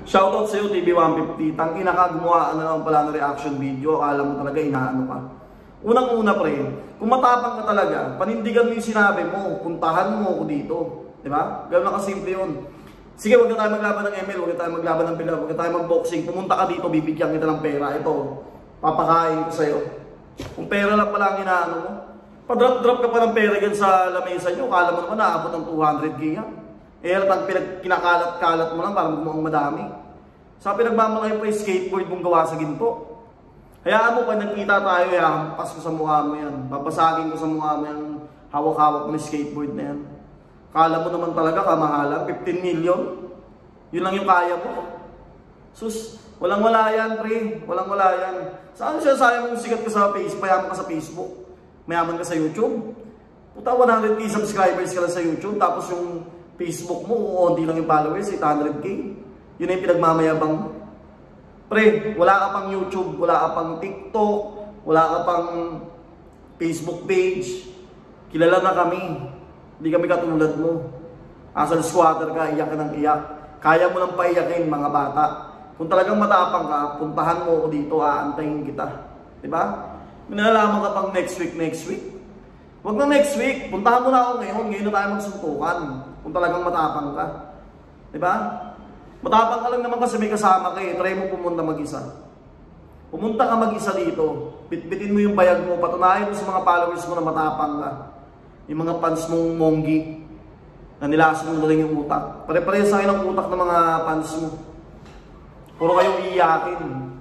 Shoutout sa'yo, TV150. Tangina ka, gumawa na naman pala ng reaction video. Akala mo talaga, inaano ka. Unang-una, pre, kung matapang ka talaga, panindigan mo yung sinabi mo, puntahan mo ako dito. Diba? Gano'n na kasimple yun. Sige, huwag na tayo maglaban ng ML, huwag na tayo maglaban ng Pilar, huwag na tayo mag-boxing. Pumunta ka dito, bibigyan kita ng pera. Ito, papakain ko sa'yo. Kung pera lang pala ang inaano mo, pa-drop-drop ka pa ng pera dyan sa lamesa nyo, akala mo naman naabot ng 200k yan. Eh, halatang kinakalat-kalat mo lang para mukhang madami. Sa pinagmamalaki pa yung skateboard mong gawa sa ginto. Hayaan mo, pag nagkita tayo, hampas ko sa mukha mo yan. Babasagin ko sa mukha mo yung hawak-hawak mo yung skateboard na yan. Kala mo naman talaga, kamahalan, 15 million. Yun lang yung kaya mo. Sus, walang-wala yan, pre. Walang-wala yan. Saan siya sayang mong sikat ka sa Facebook, payaman ka sa Facebook? Mayaman ka sa YouTube? Puta, 100k subscribers ka lang sa YouTube, tapos yung Facebook mo, hindi lang yung followers, 800k. Yun yung pinagmamayabang mo. Pre, wala ka pang YouTube, wala ka pang TikTok, wala ka pang Facebook page. Kilala na kami. Hindi kami katulad mo. Asal squatter ka, iyak ka ng iyak. Kaya mo lang paiyakin mga bata. Kung talagang matapang ka, puntahan mo ako dito, aantayin kita. Diba? May nalalaman ka pang next week. Huwag na next week, puntahan mo na ako ngayon na tayo magsuntukan. Kung talagang matapang ka. Diba? Matapang ka lang naman kasi may kasama ka eh. Try mo pumunta mag-isa. Pumunta ka mag-isa dito. Bitbitin mo yung bayag mo. Patunayan mo sa mga followers mo na matapang ka. Yung mga fans mong monggi na nilasan mo rin yung utak. Pare-pare sa akin ang utak ng mga fans mo. Puro kayong iiyakin.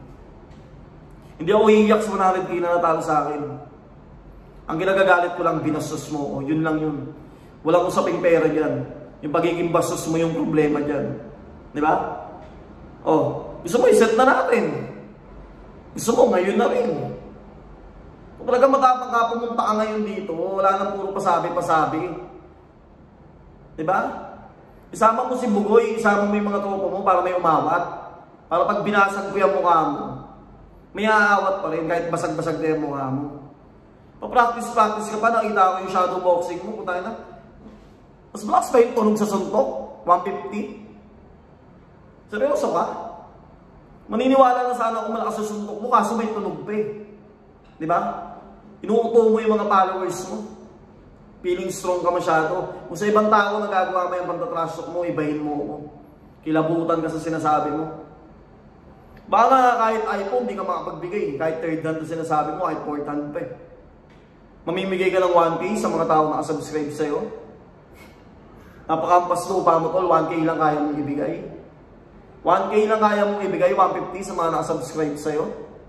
Hindi ako iiyak sa 100k na natalo sa akin. Ang ginagagalit ko lang, binastos mo. O, yun lang yun. Walang usaping pera dyan. Yung pagiging bastos mo yung problema dyan. Di ba? Oh, gusto mo i-set na natin. Gusto mo ngayon na rin. Kung talaga matapang ka, pumunta ka ngayon dito, wala nang puro pasabi-pasabi. Di ba? Isama mo si Bugoy, isama mo yung mga tropa mo para may umawat. Para pag binasag ko yung mukha mo, may aawat pa rin kahit basag-basag na yung mukha mo. Pa-practice ka pa, nakita ko yung shadow boxing mo, punta na. Mas malakas pa yung tunog sa suntok, 150. Seryoso ka? Maniniwala na sana kung malakas sa suntok mo, kaso may tunog pa eh. Diba? Inuuto mo yung mga followers mo. Feeling strong ka masyado. Kung sa ibang tao nagagawa mo yung pantatrash talk mo, ibahin mo ako. Kilabutan ka sa sinasabi mo. Baka kahit iPhone, di ka makapagbigay. Kahit third hand na sinasabi mo, kahit fourth hand pa eh. Mamimigay ka ng 1K sa mga tao na nakasubscribe sa'yo. Napakampas lupa mo tol, 1K lang kaya mong ibigay. 1K lang kaya mong ibigay, 150 sa mga nakasubscribe sa'yo.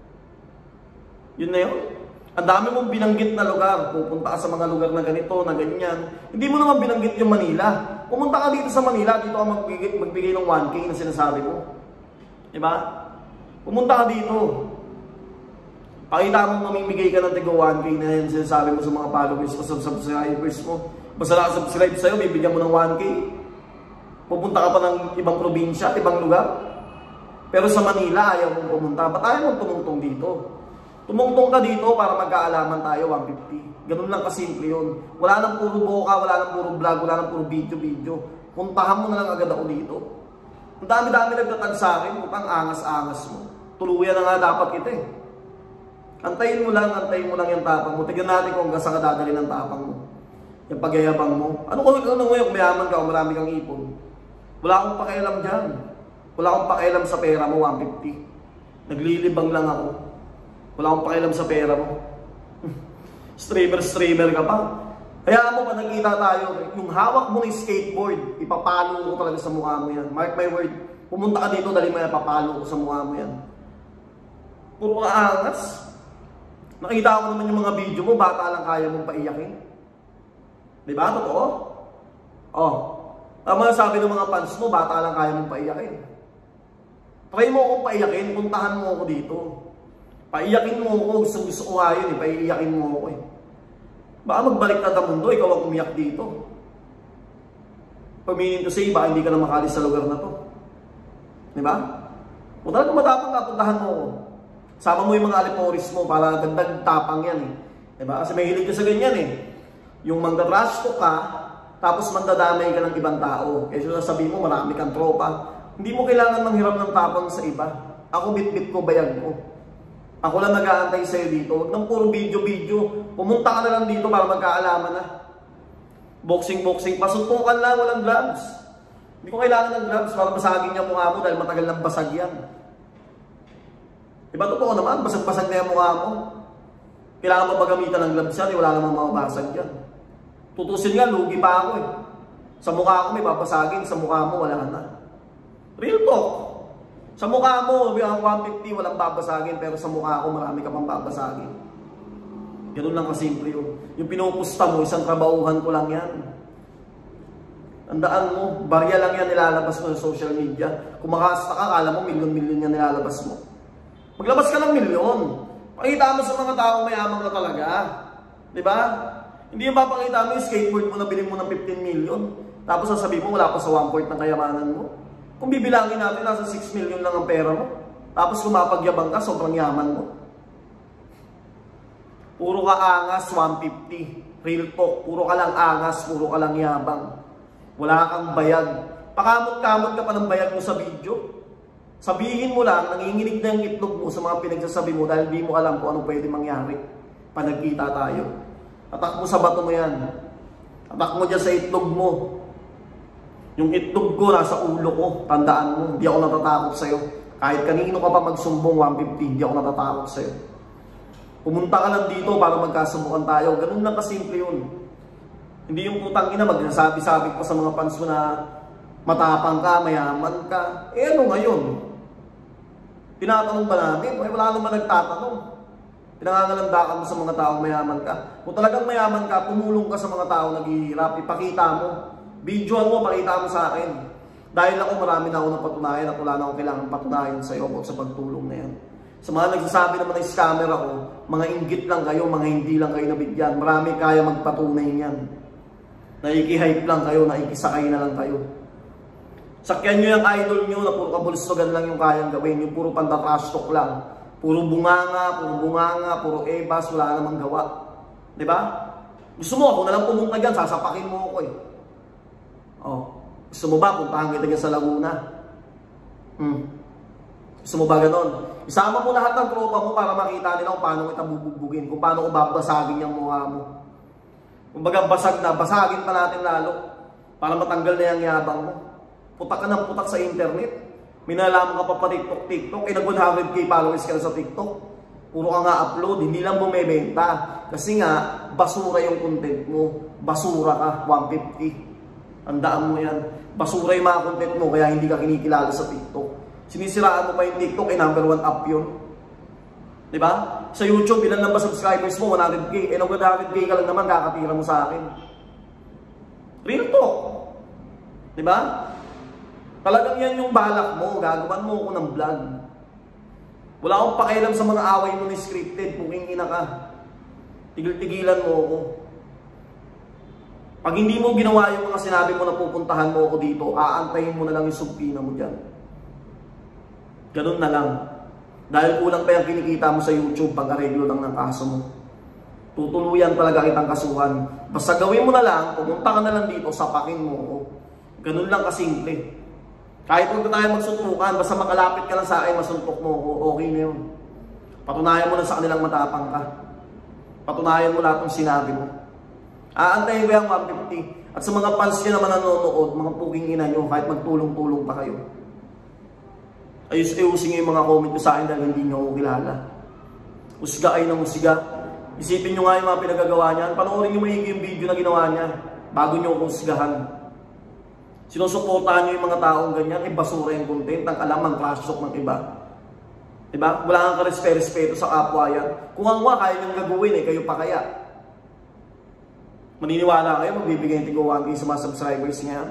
Yun na yun. Ang dami mong binanggit na lugar. Pupunta ka sa mga lugar na ganito, na ganyan. Hindi mo naman binanggit yung Manila. Pumunta ka dito sa Manila, dito ka magbigay ng 1K na sinasabi mo. Diba? Pumunta ka dito. Pakita mo mamimigay ka ng tigo 1K na yun sinasabi mo sa mga followers o subscribers mo. Basta nakasubscribe sa'yo, bibigyan mo ng 1K. Pupunta ka pa ng ibang probinsya, ibang lugar. Pero sa Manila, ayaw mong pumunta. Ba't ayaw mong tumungtong dito? Tumungtong ka dito para magkaalaman tayo, 150. Ganun lang kasimple yun. Wala nang puro boka, wala nang puro vlog, wala nang puro video. Puntahan mo na lang agad ako dito. Ang dami-dami nagtatag sa akin, putang angas-angas mo. Tuluyan na nga dapat kita eh. Antayin mo lang yung tapang mo. Tignan natin kung hanggang saan ka dadali ng tapang mo. Yung pagyayabang mo. Ano kung ngayon, mayaman ka o marami kang ipon? Wala akong pakialam dyan. Wala akong pakialam sa pera mo, 150. Naglilibang lang ako. Wala akong pakialam sa pera mo. Streamer ka pa. Kaya mo, pag nakita tayo, yung hawak mo ng skateboard, ipapalo ko talaga sa mukha mo yan. Mark my word. Pumunta ka dito, dali mo yan, papalo ko sa mukha mo yan. Puro ka angas. Nakita ko naman yung mga video mo, bata lang kaya mong paiyakin. Diba? Totoo? Oh. Tama sabi ng mga fans mo, bata lang kaya mong paiyakin. Try mo akong paiyakin, puntahan mo ako dito. Paiyakin mo ako, gusto ko nga yun eh, paiyakin mo ako eh. Baka magbalik na ang mundo, ikaw ang umiyak dito. Paminin to say, baka hindi ka na makalis sa lugar na to. Diba? Kung talagang matapang ka, puntahan mo ako. Sama mo yung mga aliporis mo para dagdag tapang yan eh. Diba? Kasi may hilig ka sa ganyan eh. Yung magdatrash talk ka, tapos mandadamay ka ng ibang tao. Kaya sasabihin mo, marami kang tropa. Hindi mo kailangan manghiram ng tapang sa iba. Ako bit-bit ko, bayag ko. Ako lang nag-aantay sa'yo dito. Huwag nang puro video-video. Pumunta ka na lang dito para magkaalaman na. Boxing-boxing, pasuntukan lang, walang gloves. Hindi ko kailangan ng gloves para basagin niya mukha mo dahil matagal ng basag yan. Diba totoo naman, basag-basag na yung mukha mo. Kailangan mo ba gamitan ng gloves yan, wala namang mababasag yan. Tutusin nga, lugi pa ako eh. Sa mukha ko may papasagin, sa mukha mo wala na. Real talk. Sa mukha mo, ang 150 walang babasagin, pero sa mukha ko marami ka pang babasagin. Ganun lang kasimple yun. Yung pinupusta mo, isang trabauhan ko lang yan. Tandaan mo, barya lang yan nilalabas mo sa social media. Kung makasta ka, kala mo milyon-milyon yan nilalabas mo. Maglabas ka ng milyon. Pakita mo sa mga taong mayaman ka talaga. Diba? Hindi yung papakita mo yung skateboard mo na bilhin mo ng 15 million. Tapos sasabihin mo wala pa sa 1/4 ng kayamanan mo. Kung bibilangin natin, nasa 6 million lang ang pera mo. Tapos kung mapagyabang ka, sobrang yaman mo. Puro ka angas, 150. Real talk. Puro ka lang angas, puro ka lang yabang. Wala kang bayag. Pakamot-kamot ka pa ng bayag mo sa video. Sabihin mo lang, nanginginig na yung itlog mo sa mga pinagsasabi mo dahil di mo alam kung anong pwede mangyari. Pag nagkita tayo. Atak mo sa bato mo yan. Atak mo dyan sa itlog mo. Yung itlog ko nasa ulo ko. Tandaan mo, hindi ako natatakot sa'yo. Kahit kanino ka pa magsumbong 150, hindi ako natatakot sa'yo. Pumunta ka lang dito para magkasumbukan tayo. Ganun lang kasimple yun. Hindi yung putang ina magsasabi-sabi pa sa mga fans mo na matapang ka, mayaman ka. Eh ano ngayon? Tinatanong ba namin? Eh, wala naman nagtatanong. Pinangangalandakan mo sa mga taong mayaman ka. Kung talagang mayaman ka, tumulong ka sa mga taong naghihirap. Ipakita mo. Videoan mo, pakita mo sa akin. Dahil ako marami na ako napatunayan at wala na akong kailangan patunayan sa iyo about sa pagtulong na yan. Sa mga nagsasabi naman ng scammer ako, mga inggit lang kayo, mga hindi lang kayo nabigyan. Marami kaya magpatunay niyan. Naiki-hype lang kayo, naikisakay na lang kayo. Sakyan nyo yung idol nyo na puro kabulstogan lang yung kayang gawin. Yung puro panta-trash talk lang. Puro bunganga, puro ebas, wala namang gawa. Diba? Gusto mo ako na lang pumunta dyan, sasapakin mo ako eh. Oh. Gusto mo ba puntahan kita dyan sa Laguna? Gusto mo ba ganon? Isama mo lahat ng tropa mo para makita nila kung paano kita bubugbugin, kung paano ko babasagin yung mukha mo. Kung baga basag na, basagin pa natin lalo para matanggal na yung yabang mo. Putak ka ng putak sa internet. Minalaman ka pa pa TikTok. Nag 100k followers ka sa TikTok. Puro ka nga upload, hindi lang bumebenta. Kasi nga, basura yung content mo. Basura ka, 150. Tandaan mo yan. Basura yung mga content mo, kaya hindi ka kinikilala sa TikTok. Sinisiraan mo pa yung TikTok, eh number 1 up yun. Diba? Sa YouTube, ilan lang ba subscribers mo? 100k. Eh, nung 100k ka lang naman, kakatira mo sa akin. Real talk. Diba? Talagang yan yung balak mo. Gagawan mo ako ng vlog. Wala akong pakialam sa mga away mo ni scripted. Puking ina ka. Tigil-tigilan mo ako. Pag hindi mo ginawa yung mga sinabi mo na pupuntahan mo ako dito, aantayin mo na lang yung subpina mo dyan. Ganun na lang. Dahil kulang pa yung kinikita mo sa YouTube pag areglo lang ng kaso mo. Tutuluyan talaga kitang kasuhan. Basta gawin mo na lang, pumunta ka na lang dito, sapakin mo ako. Ganun lang kasimple. Kahit huwag na tayo magsuntukan, basta makalapit ka lang sa akin, masuntok mo ako, okay na yun. Patunayan mo na sa kanilang matapang ka. Patunayan mo lahat ng sinabi mo. Aantayin ko yung 150. At sa mga fans nyo naman nanonood, mga puking ina nyo, kahit magtulong-tulong pa kayo. Ayus-ayusin nyo yung mga comment nyo sa akin dahil hindi nyo ako kilala. Usga ay ng usga. Isipin nyo nga yung mga pinagagawa niya. Panoorin nyo maigi yung video na ginawa niya bago nyo akong usgahan. Sinusuportahan nyo yung mga taong ganyan, basura yung content, ang alam, ang trash talk ng iba. Diba? Wala kang karespeto sa kapwa yan. Kung ang kaya nyo gagawin kayo pa kaya. Maniniwala kayo, magbibigay ng tig-1K sa mga subscribers niyan.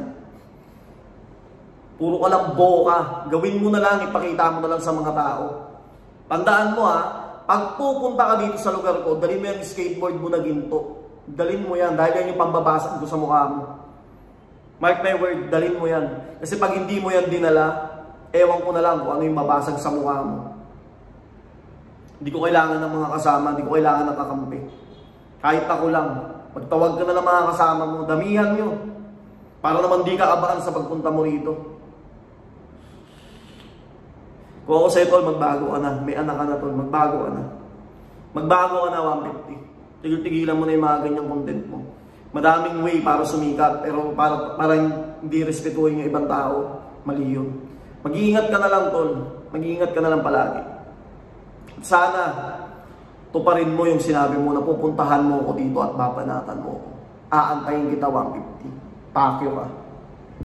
Puro ka lang boka. Gawin mo na lang, ipakita mo na lang sa mga tao. Tandaan mo pag pupunta ka dito sa lugar ko, dalhin mo yung skateboard mo na ginto. Dalhin mo yan, dahil yan yung pambabasag ko sa mukha mo. Mark my word, dalhin mo yan. Kasi pag hindi mo yan dinala, ewan ko na lang kung ano yung mabasag sa mukha mo. Hindi ko kailangan ng mga kasama, hindi ko kailangan ng kakampi. Kahit ako lang, magtawag ka na ng mga kasama mo, damihan nyo. Para naman di ka abaan sa pagpunta mo rito. Kung ako sa'yo, tol, magbago ka na. May anak ka na, tol, magbago ka na. Magbago ka na, 150. Tigil-tigilan mo na yung mga ganyang content mo. Madaming way para sumikat, pero para hindi respetuhin yung ibang tao, mali yun. Mag-iingat ka na lang, tol. Mag-iingat ka na lang palagi. Sana, tuparin mo yung sinabi mo na pupuntahan mo ko dito at babanatan mo ko. Aantayin kita, 150. Pakyo ka.